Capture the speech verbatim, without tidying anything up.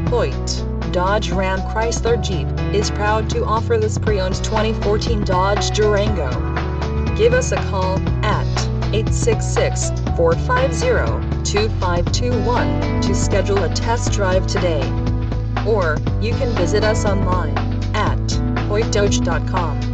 Hoyte, Dodge Ram Chrysler Jeep, is proud to offer this pre-owned twenty fourteen Dodge Durango. Give us a call at eight six six, four five zero, two five two one to schedule a test drive today. Or, you can visit us online at hoyte dodge dot com.